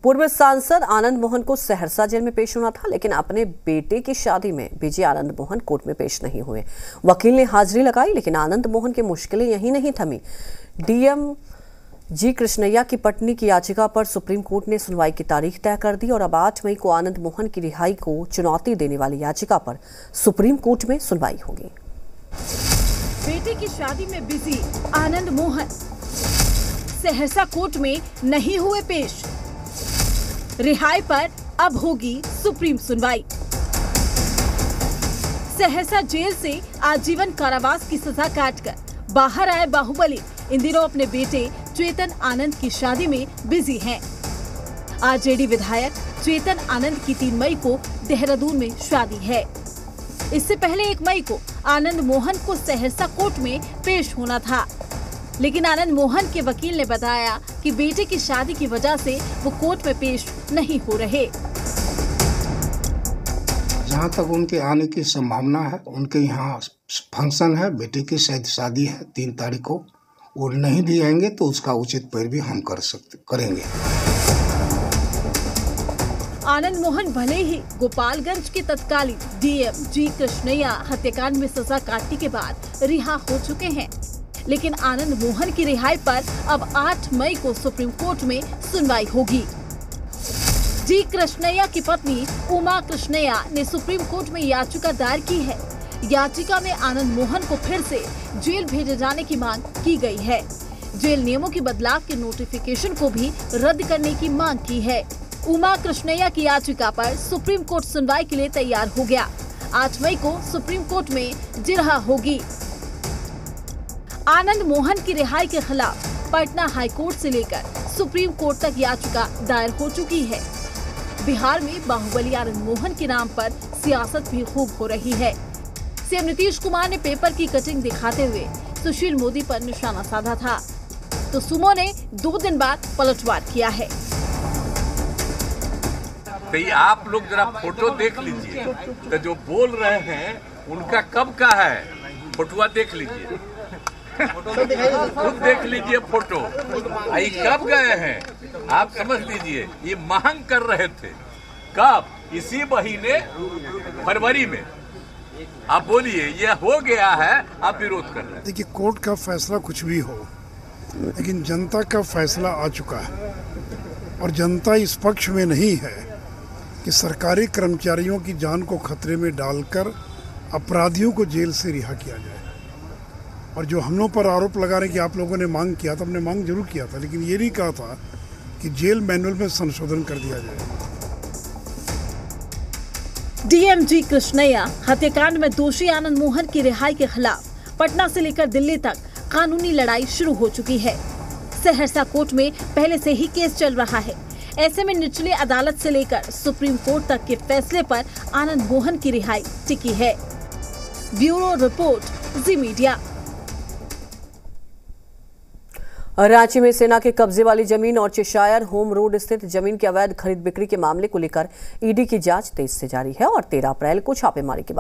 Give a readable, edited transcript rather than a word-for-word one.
पूर्व सांसद आनंद मोहन को सहरसा जेल में पेश होना था, लेकिन अपने बेटे की शादी में बिजी आनंद मोहन कोर्ट में पेश नहीं हुए। वकील ने हाजिरी लगाई, लेकिन आनंद मोहन की मुश्किलें यहीं नहीं थमी। डीएम जी कृष्णैया की पत्नी की याचिका पर सुप्रीम कोर्ट ने सुनवाई की तारीख तय कर दी और अब 8 मई को आनंद मोहन की रिहाई को चुनौती देने वाली याचिका पर सुप्रीम कोर्ट में सुनवाई होगी। बेटे की शादी में बिजी आनंद मोहन सहरसा कोर्ट में नहीं हुए पेश। रिहाई पर अब होगी सुप्रीम सुनवाई। सहरसा जेल से आजीवन कारावास की सजा काटकर बाहर आए बाहुबली इन दिनों अपने बेटे चेतन आनंद की शादी में बिजी हैं। आरजेडी विधायक चेतन आनंद की 3 मई को देहरादून में शादी है। इससे पहले 1 मई को आनंद मोहन को सहरसा कोर्ट में पेश होना था, लेकिन आनंद मोहन के वकील ने बताया कि बेटे की शादी की वजह से वो कोर्ट में पेश नहीं हो रहे। जहाँ तक उनके आने की संभावना है, उनके यहाँ फंक्शन है, बेटे की शादी है 3 तारीख को, वो नहीं भी आएंगे तो उसका उचित पैरवी हम करेंगे। आनंद मोहन भले ही गोपालगंज के तत्कालीन डीएम जी कृष्णैया हत्याकांड में सजा काटने के बाद रिहा हो चुके हैं, लेकिन आनंद मोहन की रिहाई पर अब 8 मई को सुप्रीम कोर्ट में सुनवाई होगी। जी कृष्णैया की पत्नी उमा कृष्णैया ने सुप्रीम कोर्ट में याचिका दायर की है। याचिका में आनंद मोहन को फिर से जेल भेजे जाने की मांग की गई है। जेल नियमों की बदलाव के नोटिफिकेशन को भी रद्द करने की मांग की है। उमा कृष्णैया की याचिका पर सुप्रीम कोर्ट सुनवाई के लिए तैयार हो गया। 8 मई को सुप्रीम कोर्ट में जिरहा होगी। आनंद मोहन की रिहाई के खिलाफ पटना हाई कोर्ट से लेकर सुप्रीम कोर्ट तक याचिका दायर हो चुकी है। बिहार में बाहुबली आनंद मोहन के नाम पर सियासत भी खूब हो रही है। सीएम नीतीश कुमार ने पेपर की कटिंग दिखाते हुए सुशील मोदी पर निशाना साधा था, तो सुमो ने 2 दिन बाद पलटवार किया है। तो ये आप लोग जरा फोटो देख लीजिए, तो जो बोल रहे हैं उनका कब का है, फोटोआ देख लीजिए, खुद देख लीजिए फोटो, ये कब गए हैं आप समझ लीजिए। ये मांग कर रहे थे कब, इसी महीने फरवरी में। आप बोलिए ये हो गया है, आप विरोध कर रहे हैं। देखिए, कोर्ट का फैसला कुछ भी हो, लेकिन जनता का फैसला आ चुका है और जनता इस पक्ष में नहीं है कि सरकारी कर्मचारियों की जान को खतरे में डालकर अपराधियों को जेल से रिहा किया जाए। और जो हम लोग पर आरोप लगा रहे हैं कि आप लोगों ने मांग किया था, हमने मांग जरूर किया था, लेकिन ये नहीं कहा था कि जेल मैनुअल में संशोधन कर दिया जाए। डीएम जी कृष्णैया हत्याकांड में दोषी आनंद मोहन की रिहाई के खिलाफ पटना से लेकर दिल्ली तक कानूनी लड़ाई शुरू हो चुकी है। सहरसा कोर्ट में पहले से ही केस चल रहा है। ऐसे में निचली अदालत से लेकर सुप्रीम कोर्ट तक के फैसले पर आनंद मोहन की रिहाई टिकी है। Bureau report, Zee media. Ranchi में सेना के कब्जे वाली जमीन और चेशायर होम रोड स्थित जमीन की अवैध खरीद बिक्री के मामले को लेकर ईडी की जांच तेज से जारी है और 13 अप्रैल को छापेमारी के बाद